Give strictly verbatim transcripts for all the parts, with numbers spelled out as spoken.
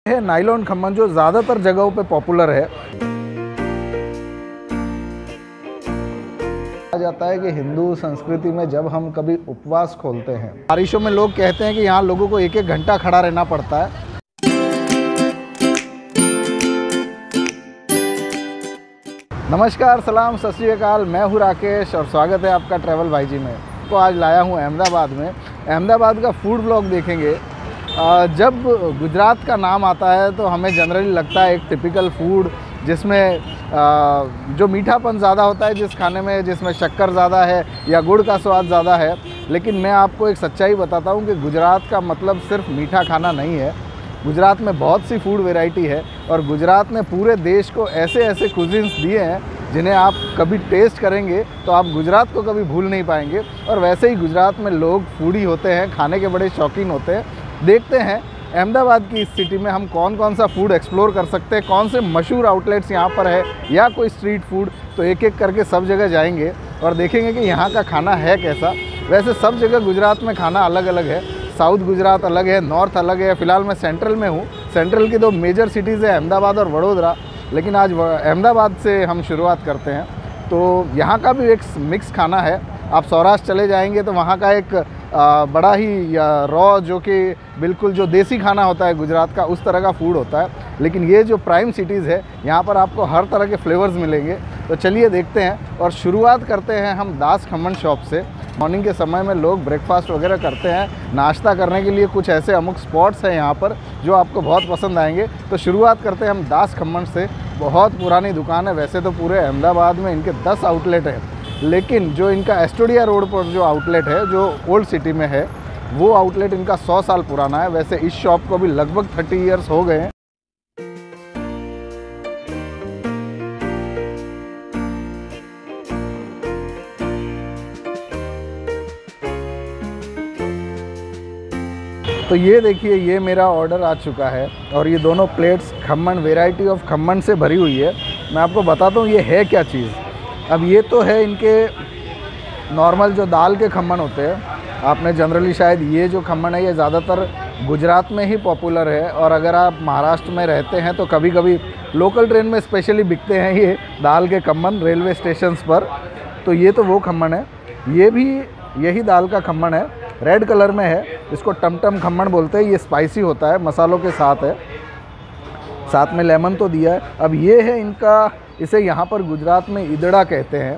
है नायलॉन खम्मन जो ज़्यादातर जगहों पे पॉपुलर है। कहा जाता है कि हिंदू संस्कृति में जब हम कभी उपवास खोलते हैं, बारिशों में लोग कहते हैं कि यहाँ लोगों को एक एक घंटा खड़ा रहना पड़ता है। नमस्कार, सलाम, सत श्री अकाल। मैं हूँ राकेश और स्वागत है आपका ट्रैवल भाई जी में। तो आज लाया हूँ अहमदाबाद में। अहमदाबाद का फूड ब्लॉग देखेंगे। जब गुजरात का नाम आता है तो हमें जनरली लगता है एक टिपिकल फूड जिसमें जो मीठापन ज़्यादा होता है जिस खाने में, जिसमें शक्कर ज़्यादा है या गुड़ का स्वाद ज़्यादा है। लेकिन मैं आपको एक सच्चाई बताता हूँ कि गुजरात का मतलब सिर्फ मीठा खाना नहीं है। गुजरात में बहुत सी फूड वैरायटी है और गुजरात ने पूरे देश को ऐसे ऐसे कुजिन्स दिए हैं जिन्हें आप कभी टेस्ट करेंगे तो आप गुजरात को कभी भूल नहीं पाएंगे। और वैसे ही गुजरात में लोग फूडी होते हैं, खाने के बड़े शौकीन होते हैं। देखते हैं अहमदाबाद की इस सिटी में हम कौन कौन सा फूड एक्सप्लोर कर सकते हैं, कौन से मशहूर आउटलेट्स यहाँ पर है या कोई स्ट्रीट फूड। तो एक एक करके सब जगह जाएंगे और देखेंगे कि यहाँ का खाना है कैसा। वैसे सब जगह गुजरात में खाना अलग अलग है। साउथ गुजरात अलग है, नॉर्थ अलग है। फ़िलहाल मैं सेंट्रल में हूँ। सेंट्रल की दो मेजर सिटीज़ है अहमदाबाद और वडोदरा, लेकिन आज अहमदाबाद से हम शुरुआत करते हैं। तो यहाँ का भी एक मिक्स खाना है। आप सौराष्ट्र चले जाएंगे तो वहाँ का एक आ, बड़ा ही रॉ, जो कि बिल्कुल जो देसी खाना होता है गुजरात का, उस तरह का फूड होता है। लेकिन ये जो प्राइम सिटीज़ है यहाँ पर आपको हर तरह के फ्लेवर्स मिलेंगे। तो चलिए देखते हैं और शुरुआत करते हैं हम दास खम्मन शॉप से। मॉर्निंग के समय में लोग ब्रेकफास्ट वगैरह करते हैं, नाश्ता करने के लिए कुछ ऐसे अमुक स्पॉट्स हैं यहाँ पर जो आपको बहुत पसंद आएंगे। तो शुरुआत करते हैं हम दास खम्मन से। बहुत पुरानी दुकान है। वैसे तो पूरे अहमदाबाद में इनके दस आउटलेट हैं, लेकिन जो इनका एस्टोडिया रोड पर जो आउटलेट है, जो ओल्ड सिटी में है, वो आउटलेट इनका सौ साल पुराना है। वैसे इस शॉप को भी लगभग तीस इयर्स हो गए हैं। तो ये देखिए, ये मेरा ऑर्डर आ चुका है और ये दोनों plates khaman, variety of khaman से भरी हुई है। मैं आपको बताता हूँ ये है क्या चीज़। अब ये तो है इनके नॉर्मल जो दाल के खम्मन होते हैं। आपने जनरली शायद ये जो खम्मन है ये ज़्यादातर गुजरात में ही पॉपुलर है, और अगर आप महाराष्ट्र में रहते हैं तो कभी कभी लोकल ट्रेन में स्पेशली बिकते हैं ये दाल के खम्मन रेलवे स्टेशंस पर। तो ये तो वो खम्मन है। ये भी यही दाल का खम्मन है, रेड कलर में है। इसको टमटम खम्मन बोलते हैं। ये स्पाइसी होता है, मसालों के साथ है, साथ में लेमन तो दिया है। अब ये है इनका, इसे यहाँ पर गुजरात में ईदड़ा कहते हैं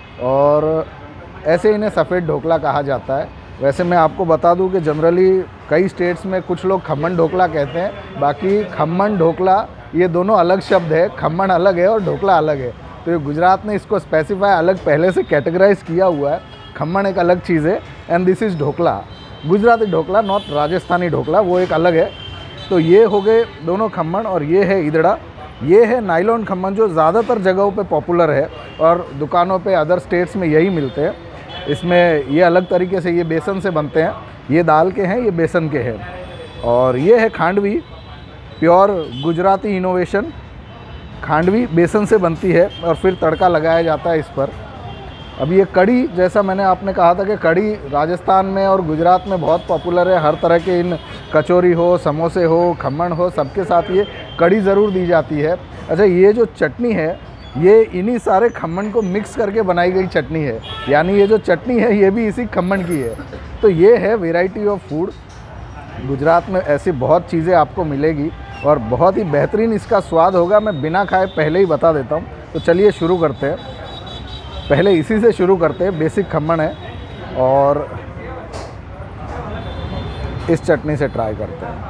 और ऐसे इन्हें सफ़ेद ढोकला कहा जाता है। वैसे मैं आपको बता दूं कि जनरली कई स्टेट्स में कुछ लोग खम्मन ढोकला कहते हैं, बाकी खम्मन ढोकला ये दोनों अलग शब्द है। खम्मन अलग है और ढोकला अलग है। तो ये गुजरात ने इसको स्पेसिफाई अलग पहले से कैटेगराइज किया हुआ है। खम्मन एक अलग चीज़ है and this is dhokla, Gujarati dhokla, not Rajasthani dhokla, वो एक अलग है। तो ये हो गए दोनों खम्मन और ये है ईदड़ा। ये है नायलॉन खम्मन जो ज़्यादातर जगहों पे पॉपुलर है और दुकानों पे अदर स्टेट्स में यही मिलते हैं। इसमें ये अलग तरीके से, ये बेसन से बनते हैं। ये दाल के हैं, ये बेसन के हैं। और ये है खांडवी, प्योर गुजराती इनोवेशन। खांडवी बेसन से बनती है और फिर तड़का लगाया जाता है इस पर। अब ये कड़ी, जैसा मैंने आपने कहा था कि कड़ी राजस्थान में और गुजरात में बहुत पॉपुलर है। हर तरह के इन कचौरी हो, समोसे हो, खम्मन हो, सबके साथ ये कड़ी ज़रूर दी जाती है। अच्छा, ये जो चटनी है ये इन्हीं सारे खम्मन को मिक्स करके बनाई गई चटनी है, यानी ये जो चटनी है ये भी इसी खम्मन की है। तो ये है वेराइटी ऑफ फूड। गुजरात में ऐसी बहुत चीज़ें आपको मिलेगी और बहुत ही बेहतरीन इसका स्वाद होगा। मैं बिना खाए पहले ही बता देता हूँ। तो चलिए शुरू करते हैं। पहले इसी से शुरू करते हैं। बेसिक खम्मन है और इस चटनी से ट्राई करते हैं।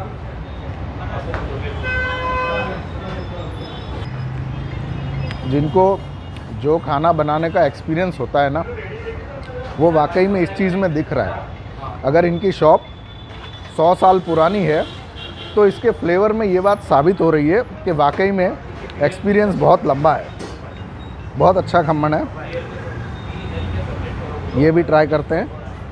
जिनको जो खाना बनाने का एक्सपीरियंस होता है ना, वो वाकई में इस चीज़ में दिख रहा है। अगर इनकी शॉप सौ साल पुरानी है तो इसके फ्लेवर में ये बात साबित हो रही है कि वाकई में एक्सपीरियंस बहुत लंबा है। बहुत अच्छा खम्मन है। ये भी ट्राई करते हैं।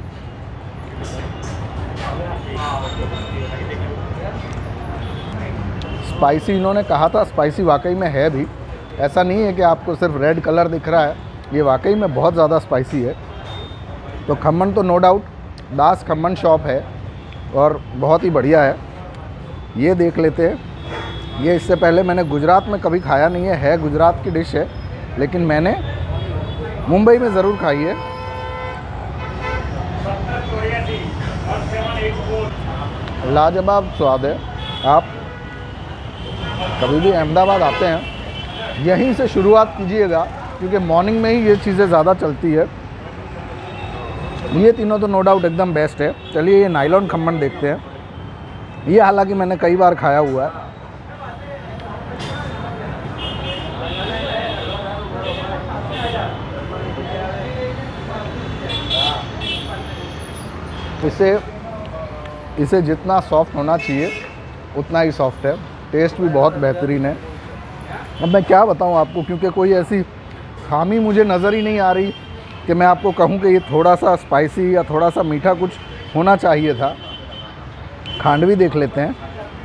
स्पाइसी इन्होंने कहा था, स्पाइसी वाकई में है भी। ऐसा नहीं है कि आपको सिर्फ रेड कलर दिख रहा है, ये वाकई में बहुत ज़्यादा स्पाइसी है। तो खम्मन तो no doubt Das khaman shop है और बहुत ही बढ़िया है। ये देख लेते हैं। ये इससे पहले मैंने गुजरात में कभी खाया नहीं है, है गुजरात की डिश है, लेकिन मैंने मुंबई में ज़रूर खाई है। लाजवाब स्वाद है। आप कभी भी अहमदाबाद आते हैं यहीं से शुरुआत कीजिएगा, क्योंकि मॉर्निंग में ही ये चीज़ें ज़्यादा चलती है। ये तीनों तो नो डाउट एकदम बेस्ट है। चलिए ये नायलॉन खम्मन देखते हैं। ये हालांकि मैंने कई बार खाया हुआ है। इसे इसे जितना सॉफ्ट होना चाहिए उतना ही सॉफ्ट है। टेस्ट भी बहुत बेहतरीन है। अब मैं क्या बताऊं आपको, क्योंकि कोई ऐसी खामी मुझे नज़र ही नहीं आ रही कि मैं आपको कहूं कि ये थोड़ा सा स्पाइसी या थोड़ा सा मीठा कुछ होना चाहिए था। खांडवी देख लेते हैं।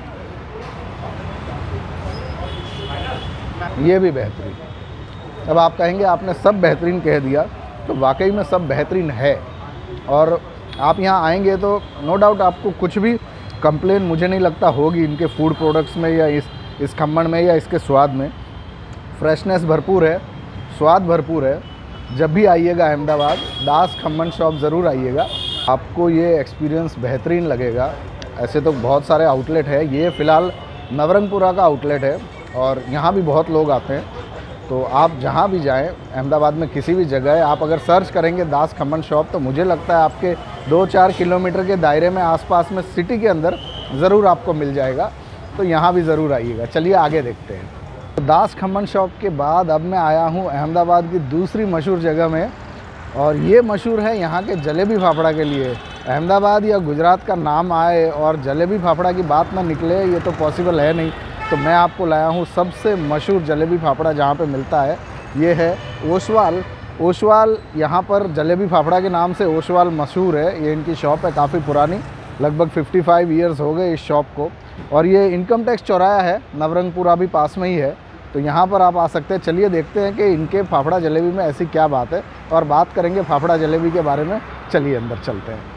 ये भी बेहतरीन। अब आप कहेंगे आपने सब बेहतरीन कह दिया, तो वाकई में सब बेहतरीन है। और आप यहाँ आएंगे तो नो डाउट आपको कुछ भी कंप्लेन मुझे नहीं लगता होगी इनके फूड प्रोडक्ट्स में या इस इस खम्मन में या इसके स्वाद में। फ्रेशनेस भरपूर है, स्वाद भरपूर है। जब भी आइएगा अहमदाबाद, दास खम्मन शॉप ज़रूर आइएगा, आपको ये एक्सपीरियंस बेहतरीन लगेगा। ऐसे तो बहुत सारे आउटलेट है, ये फ़िलहाल नवरंगपुरा का आउटलेट है और यहाँ भी बहुत लोग आते हैं। तो आप जहाँ भी जाएं अहमदाबाद में किसी भी जगह, आप अगर सर्च करेंगे दास खम्मन शॉप, तो मुझे लगता है आपके दो चार किलोमीटर के दायरे में आसपास में सिटी के अंदर ज़रूर आपको मिल जाएगा। तो यहाँ भी ज़रूर आइएगा। चलिए आगे देखते हैं। तो दास खम्मन शॉप के बाद अब मैं आया हूँ अहमदाबाद की दूसरी मशहूर जगह में, और ये मशहूर है यहाँ के जलेबी फाफड़ा के लिए। अहमदाबाद या गुजरात का नाम आए और जलेबी फाफड़ा की बात ना निकले, ये तो पॉसिबल है नहीं। तो मैं आपको लाया हूँ सबसे मशहूर जलेबी फाफड़ा जहाँ पे मिलता है। ये है ओसवाल। ओसवाल यहाँ पर जलेबी फाफड़ा के नाम से ओसवाल मशहूर है। ये इनकी शॉप है, काफ़ी पुरानी, लगभग पचपन इयर्स हो गए इस शॉप को। और ये इनकम टैक्स चौराया है, नवरंगपुरा भी पास में ही है, तो यहाँ पर आप आ सकते हैं। चलिए देखते हैं कि इनके फाफड़ा जलेबी में ऐसी क्या बात है, और बात करेंगे फाफड़ा जलेबी के बारे में। चलिए अंदर चलते हैं।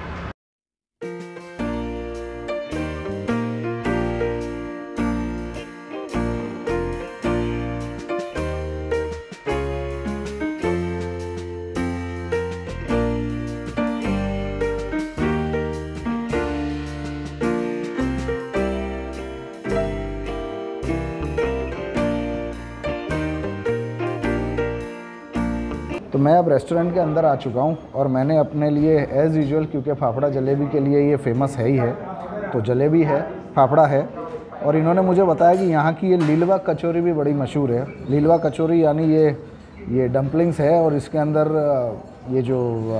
तो मैं अब रेस्टोरेंट के अंदर आ चुका हूँ और मैंने अपने लिए एज़ यूजुअल, क्योंकि फाफड़ा जलेबी के लिए ये फेमस है ही है, तो जलेबी है, फाफड़ा है। और इन्होंने मुझे बताया कि यहाँ की ये लीलवा कचौरी भी बड़ी मशहूर है। लीलवा कचौरी यानी ये ये डम्पलिंग्स है, और इसके अंदर ये जो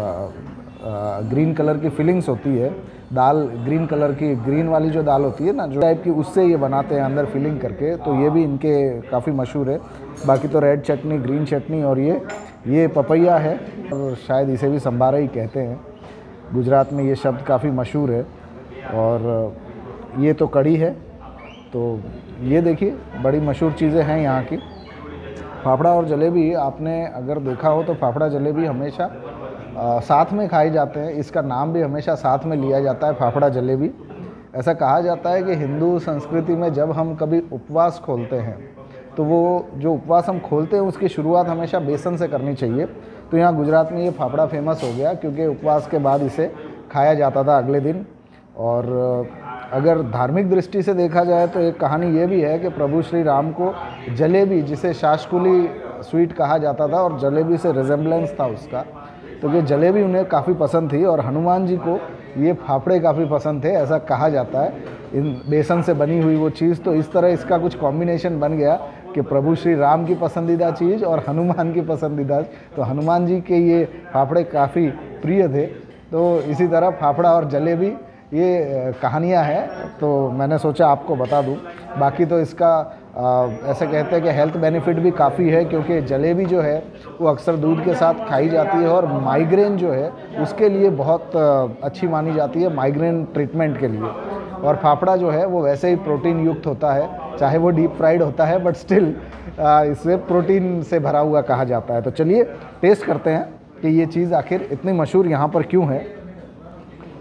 ग्रीन कलर की फिलिंग्स होती है, दाल ग्रीन कलर की, ग्रीन वाली जो दाल होती है ना, जो टाइप की, उससे ये बनाते हैं अंदर फिलिंग करके। तो ये भी इनके काफ़ी मशहूर है। बाकी तो रेड चटनी, ग्रीन चटनी, और ये ये पपैया है, और शायद इसे भी संभारा ही कहते हैं। गुजरात में ये शब्द काफ़ी मशहूर है। और ये तो कड़ी है। तो ये देखिए बड़ी मशहूर चीज़ें हैं यहाँ की। फाफड़ा और जलेबी आपने अगर देखा हो तो फाफड़ा जलेबी हमेशा आ, साथ में खाए जाते हैं। इसका नाम भी हमेशा साथ में लिया जाता है, फाफड़ा जलेबी। ऐसा कहा जाता है कि हिंदू संस्कृति में जब हम कभी उपवास खोलते हैं, तो वो जो उपवास हम खोलते हैं उसकी शुरुआत हमेशा बेसन से करनी चाहिए। तो यहाँ गुजरात में ये फाफड़ा फेमस हो गया, क्योंकि उपवास के बाद इसे खाया जाता था अगले दिन। और अगर धार्मिक दृष्टि से देखा जाए तो एक कहानी ये भी है कि प्रभु श्री राम को जलेबी, जिसे शाशकुली स्वीट कहा जाता था, और जलेबी से रिजेम्बलेंस था उसका, तो ये जलेबी उन्हें काफ़ी पसंद थी। और हनुमान जी को ये फाफड़े काफ़ी पसंद थे, ऐसा कहा जाता है। इन बेसन से बनी हुई वो चीज़, तो इस तरह इसका कुछ कॉम्बिनेशन बन गया कि प्रभु श्री राम की पसंदीदा चीज़ और हनुमान की पसंदीदा। तो हनुमान जी के ये फाफड़े काफ़ी प्रिय थे। तो इसी तरह फाफड़ा और जलेबी ये कहानियाँ हैं, तो मैंने सोचा आपको बता दूं। बाकी तो इसका आ, ऐसे कहते हैं कि हेल्थ बेनिफिट भी काफ़ी है, क्योंकि जलेबी जो है वो अक्सर दूध के साथ खाई जाती है, और माइग्रेन जो है उसके लिए बहुत अच्छी मानी जाती है, माइग्रेन ट्रीटमेंट के लिए। और फाफड़ा जो है वो वैसे ही प्रोटीन युक्त होता है, चाहे वो डीप फ्राइड होता है, बट स्टिल इसे प्रोटीन से भरा हुआ कहा जाता है। तो चलिए टेस्ट करते हैं कि ये चीज़ आखिर इतनी मशहूर यहाँ पर क्यों है।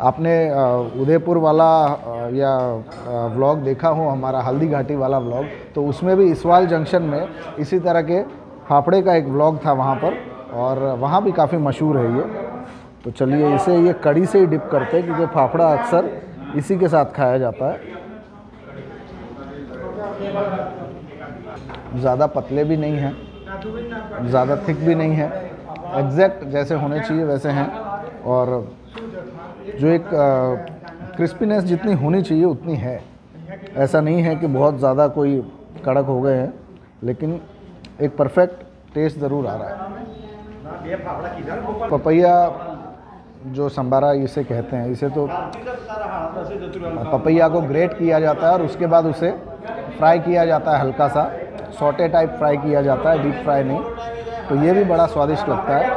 आपने उदयपुर वाला या व्लॉग देखा हो हमारा हल्दी घाटी वाला व्लॉग, तो उसमें भी इसवाल जंक्शन में इसी तरह के फाफड़े का एक व्लॉग था वहाँ पर, और वहाँ भी काफ़ी मशहूर है ये। तो चलिए इसे ये कड़ी से ही डिप करते हैं, क्योंकि फाफड़ा अक्सर इसी के साथ खाया जाता है। ज़्यादा पतले भी नहीं हैं, ज़्यादा थिक भी नहीं है, एग्जैक्ट जैसे होने चाहिए वैसे हैं। और जो एक क्रिस्पीनेस जितनी होनी चाहिए उतनी है। ऐसा नहीं है कि बहुत ज़्यादा कोई कड़क हो गए हैं, लेकिन एक परफेक्ट टेस्ट ज़रूर आ रहा है। पपैया जो संबारा इसे कहते हैं, इसे तो पपैया को ग्रेट किया जाता है और उसके बाद उसे फ्राई किया जाता है, हल्का सा सॉटे टाइप फ्राई किया जाता है, डीप फ्राई नहीं। तो ये भी बड़ा स्वादिष्ट लगता है,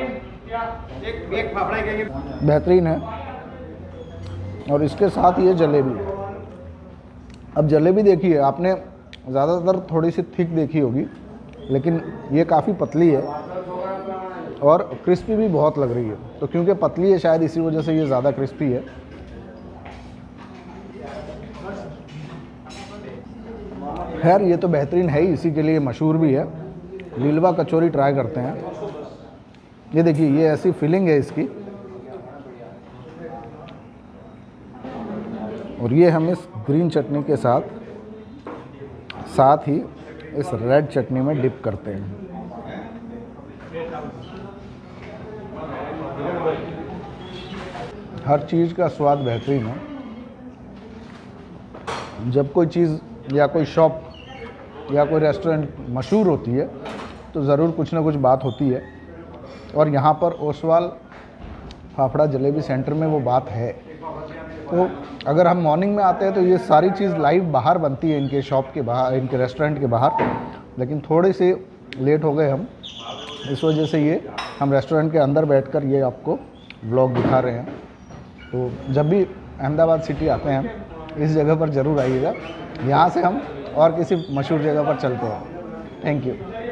बेहतरीन है। और इसके साथ ये जलेबी। अब जलेबी देखिए, आपने ज़्यादातर थोड़ी सी थिक देखी होगी, लेकिन ये काफ़ी पतली है और क्रिस्पी भी बहुत लग रही है। तो क्योंकि पतली है शायद इसी वजह से ये ज़्यादा क्रिस्पी है। खैर ये तो बेहतरीन है ही, इसी के लिए मशहूर भी है। लीलवा कचौरी ट्राई करते हैं। ये देखिए, ये ऐसी फीलिंग है इसकी, और ये हम इस ग्रीन चटनी के साथ साथ ही इस रेड चटनी में डिप करते हैं। हर चीज़ का स्वाद बेहतरीन है। जब कोई चीज़ या कोई शॉप या कोई रेस्टोरेंट मशहूर होती है तो ज़रूर कुछ ना कुछ बात होती है, और यहाँ पर ओसवाल फाफड़ा जलेबी सेंटर में वो बात है। तो अगर हम मॉर्निंग में आते हैं तो ये सारी चीज़ लाइव बाहर बनती है, इनके शॉप के बाहर, इनके रेस्टोरेंट के बाहर। लेकिन थोड़े से लेट हो गए हम, इस वजह से ये हम रेस्टोरेंट के अंदर बैठकर ये आपको व्लॉग दिखा रहे हैं। तो जब भी अहमदाबाद सिटी आते हैं इस जगह पर ज़रूर आइएगा। यहाँ से हम और किसी मशहूर जगह पर चलते हैं। Thank you.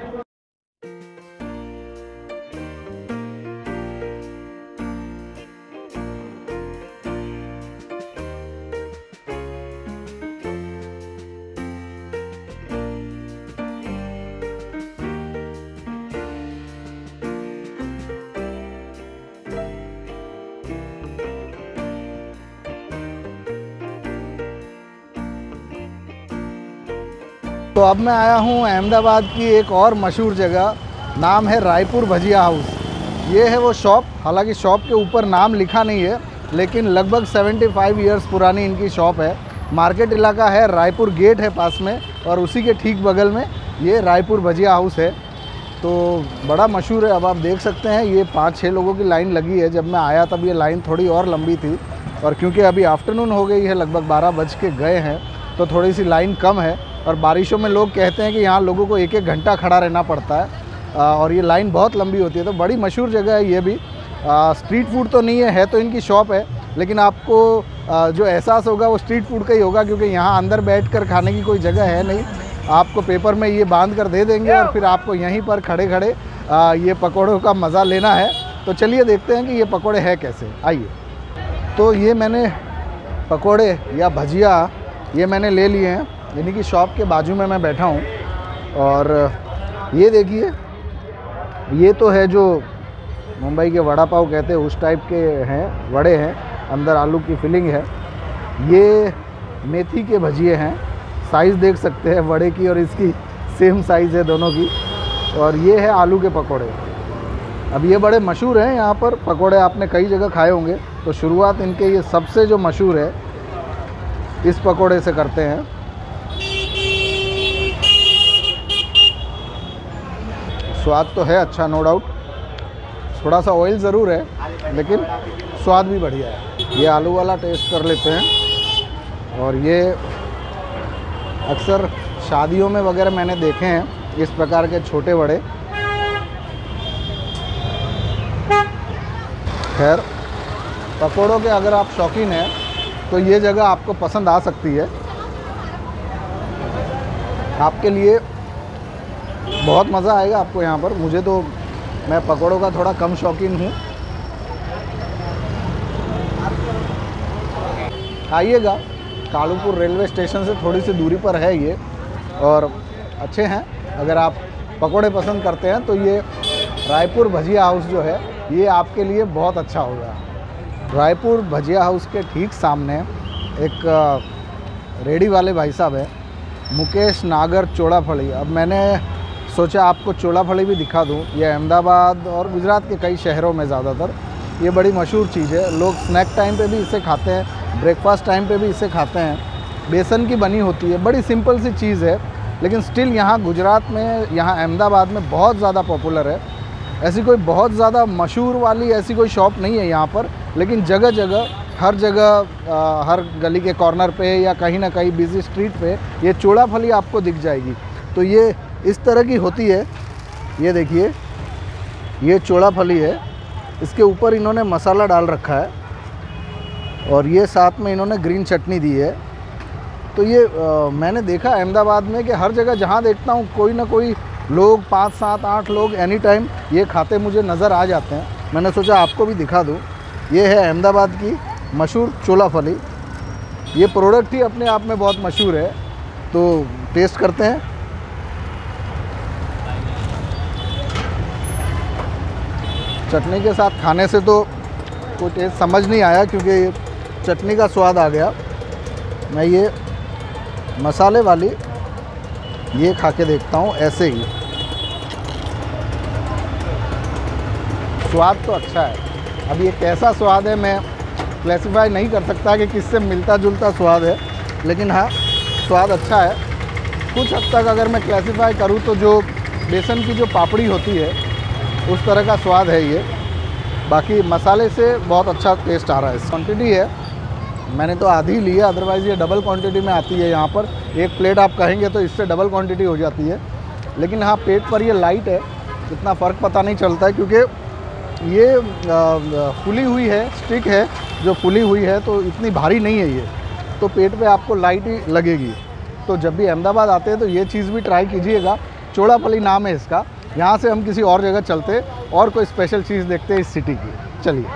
तो अब मैं आया हूँ अहमदाबाद की एक और मशहूर जगह, नाम है रायपुर भजिया हाउस। ये है वो शॉप, हालांकि शॉप के ऊपर नाम लिखा नहीं है, लेकिन लगभग पचहत्तर इयर्स पुरानी इनकी शॉप है। मार्केट इलाका है, रायपुर गेट है पास में, और उसी के ठीक बगल में ये रायपुर भजिया हाउस है। तो बड़ा मशहूर है। अब आप देख सकते हैं ये पाँच छः लोगों की लाइन लगी है। जब मैं आया तब ये लाइन थोड़ी और लंबी थी, और क्योंकि अभी आफ्टरनून हो गई है, लगभग बारह बज के गए हैं, तो थोड़ी सी लाइन कम है। और बारिशों में लोग कहते हैं कि यहाँ लोगों को एक एक घंटा खड़ा रहना पड़ता है, और ये लाइन बहुत लंबी होती है। तो बड़ी मशहूर जगह है ये भी। आ, स्ट्रीट फूड तो नहीं है, है तो इनकी शॉप है, लेकिन आपको आ, जो एहसास होगा वो स्ट्रीट फूड का ही होगा, क्योंकि यहाँ अंदर बैठकर खाने की कोई जगह है नहीं। आपको पेपर में ये बांध कर दे देंगे और फिर आपको यहीं पर खड़े खड़े आ, ये पकौड़ों का मज़ा लेना है। तो चलिए देखते हैं कि ये पकौड़े हैं कैसे। आइए। तो ये मैंने पकौड़े या भजिया ये मैंने ले लिए हैं, इन्हीं की शॉप के बाजू में मैं बैठा हूँ। और ये देखिए, ये तो है जो मुंबई के वड़ा पाव कहते हैं उस टाइप के हैं, वड़े हैं, अंदर आलू की फिलिंग है। ये मेथी के भजिए हैं, साइज़ देख सकते हैं वड़े की और इसकी सेम साइज़ है दोनों की। और ये है आलू के पकोड़े। अब ये बड़े मशहूर हैं यहाँ पर पकोड़े, आपने कई जगह खाए होंगे। तो शुरुआत इनके ये सबसे जो मशहूर है इस पकोड़े से करते हैं। स्वाद तो है अच्छा, नो डाउट। थोड़ा सा ऑयल ज़रूर है, लेकिन स्वाद भी बढ़िया है। ये आलू वाला टेस्ट कर लेते हैं। और ये अक्सर शादियों में वगैरह मैंने देखे हैं इस प्रकार के छोटे बड़े। खैर, पकोड़ों के अगर आप शौकीन हैं तो ये जगह आपको पसंद आ सकती है। आपके लिए बहुत मज़ा आएगा आपको यहाँ पर। मुझे तो, मैं पकोड़ों का थोड़ा कम शौकीन हूँ। आइएगा। कालूपुर रेलवे स्टेशन से थोड़ी सी दूरी पर है ये, और अच्छे हैं। अगर आप पकोड़े पसंद करते हैं तो ये रायपुर भजिया हाउस जो है ये आपके लिए बहुत अच्छा होगा। रायपुर भजिया हाउस के ठीक सामने एक रेडी वाले भाई साहब है, मुकेश नागर चोड़ाफड़ी। अब मैंने सोचा आपको चोड़ाफड़ी भी दिखा दूं। ये अहमदाबाद और गुजरात के कई शहरों में ज़्यादातर ये बड़ी मशहूर चीज़ है। लोग स्नैक टाइम पे भी इसे खाते हैं, ब्रेकफास्ट टाइम पे भी इसे खाते हैं। बेसन की बनी होती है, बड़ी सिंपल सी चीज़ है, लेकिन स्टिल यहाँ गुजरात में, यहाँ अहमदाबाद में बहुत ज़्यादा पॉपुलर है। ऐसी कोई बहुत ज़्यादा मशहूर वाली ऐसी कोई शॉप नहीं है यहाँ पर, लेकिन जगह जगह, हर जगह, आ, हर गली के कॉर्नर पे या कहीं ना कहीं बिजी स्ट्रीट पे ये चोड़ाफड़ी आपको दिख जाएगी। तो ये इस तरह की होती है। ये देखिए, ये चोड़ाफड़ी है। इसके ऊपर इन्होंने मसाला डाल रखा है और ये साथ में इन्होंने ग्रीन चटनी दी है। तो ये आ, मैंने देखा अहमदाबाद में कि हर जगह जहाँ देखता हूँ कोई ना कोई लोग, पाँच सात आठ लोग एनी टाइम ये खाते मुझे नज़र आ जाते हैं। मैंने सोचा आपको भी दिखा दूँ। ये है अहमदाबाद की मशहूर चोड़ाफड़ी। ये प्रोडक्ट ही अपने आप में बहुत मशहूर है। तो टेस्ट करते हैं। चटनी के साथ खाने से तो कोई टेस्ट समझ नहीं आया, क्योंकि चटनी का स्वाद आ गया। मैं ये मसाले वाली ये खा के देखता हूँ ऐसे ही। स्वाद तो अच्छा है। अब ये कैसा स्वाद है मैं क्लासिफाई नहीं कर सकता कि किससे मिलता जुलता स्वाद है, लेकिन हाँ, स्वाद अच्छा है। कुछ हद तक अगर मैं क्लासिफाई करूँ तो जो बेसन की जो पापड़ी होती है उस तरह का स्वाद है ये। बाकी मसाले से बहुत अच्छा टेस्ट आ रहा है। क्वांटिटी है, मैंने तो आधी ली है, अदरवाइज़ ये डबल क्वांटिटी में आती है। यहाँ पर एक प्लेट आप कहेंगे तो इससे डबल क्वांटिटी हो जाती है। लेकिन हाँ, पेट पर ये लाइट है, इतना फ़र्क पता नहीं चलता है, क्योंकि ये फुली हुई है, स्टिक है जो फुली हुई है, तो इतनी भारी नहीं है ये, तो पेट पे आपको लाइट ही लगेगी। तो जब भी अहमदाबाद आते हैं तो ये चीज़ भी ट्राई कीजिएगा। चोड़ाफड़ी नाम है इसका। यहाँ से हम किसी और जगह चलते और कोई स्पेशल चीज़ देखते हैं इस सिटी की। चलिए।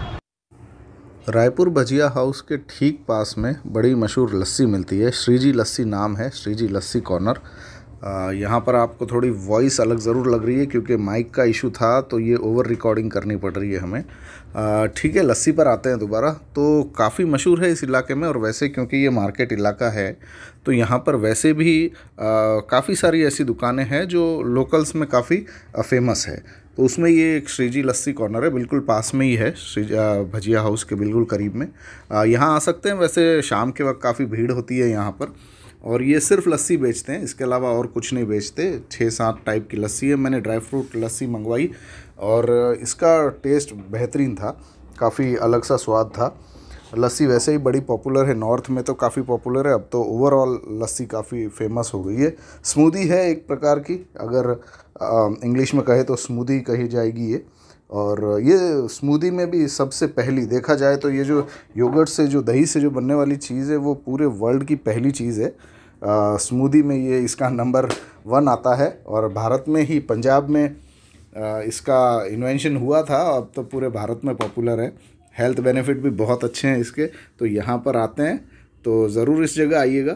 रायपुर भजिया हाउस के ठीक पास में बड़ी मशहूर लस्सी मिलती है। श्रीजी लस्सी नाम है, श्रीजी लस्सी कॉर्नर। यहाँ पर आपको थोड़ी वॉइस अलग ज़रूर लग रही है, क्योंकि माइक का इशू था तो ये ओवर रिकॉर्डिंग करनी पड़ रही है हमें। ठीक है, लस्सी पर आते हैं दोबारा। तो काफ़ी मशहूर है इस इलाके में, और वैसे क्योंकि ये मार्केट इलाका है तो यहाँ पर वैसे भी काफ़ी सारी ऐसी दुकानें हैं जो लोकल्स में काफ़ी फेमस है। तो उसमें ये एक श्रीजी लस्सी कॉर्नर है, बिल्कुल पास में ही है, श्री भजिया हाउस के बिल्कुल करीब में। यहाँ आ सकते हैं। वैसे शाम के वक्त काफ़ी भीड़ होती है यहाँ पर, और ये सिर्फ लस्सी बेचते हैं, इसके अलावा और कुछ नहीं बेचते। छः सात टाइप की लस्सी है। मैंने ड्राई फ्रूट लस्सी मंगवाई और इसका टेस्ट बेहतरीन था, काफ़ी अलग सा स्वाद था। लस्सी वैसे ही बड़ी पॉपुलर है, नॉर्थ में तो काफ़ी पॉपुलर है, अब तो ओवरऑल लस्सी काफ़ी फेमस हो गई है। स्मूदी है एक प्रकार की, अगर इंग्लिश में कहे तो स्मूदी कही जाएगी ये। और ये स्मूदी में भी सबसे पहली देखा जाए तो ये जो योगर्ट से, जो दही से जो बनने वाली चीज़ है, वो पूरे वर्ल्ड की पहली चीज़ है। स्मूदी में ये इसका नंबर वन आता है, और भारत में ही, पंजाब में आ, इसका इन्वेंशन हुआ था। अब तो पूरे भारत में पॉपुलर है। हेल्थ बेनिफिट भी बहुत अच्छे हैं इसके। तो यहाँ पर आते हैं तो ज़रूर इस जगह आइएगा।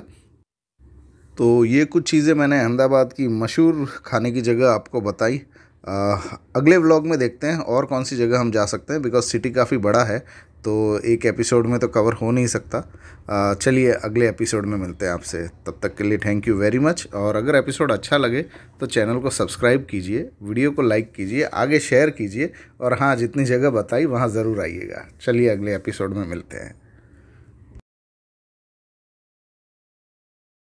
तो ये कुछ चीज़ें मैंने अहमदाबाद की मशहूर खाने की जगह आपको बताई। आ, अगले व्लॉग में देखते हैं और कौन सी जगह हम जा सकते हैं, बिकॉज सिटी काफ़ी बड़ा है तो एक एपिसोड में तो कवर हो नहीं सकता। चलिए अगले एपिसोड में मिलते हैं आपसे। तब तक के लिए थैंक यू वेरी मच। और अगर एपिसोड अच्छा लगे तो चैनल को सब्सक्राइब कीजिए, वीडियो को लाइक कीजिए, आगे शेयर कीजिए, और हाँ, जितनी जगह बताई वहाँ ज़रूर आइएगा। चलिए अगले एपिसोड में मिलते हैं।